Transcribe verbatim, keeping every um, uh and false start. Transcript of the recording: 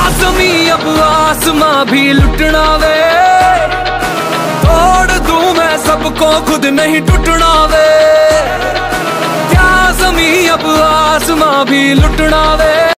जमी अब आसमां भी लुटना वे, तोड़ दूं मैं सबको खुद नहीं टूटना वे। क्या जमी अब आसमां भी लुटना वे।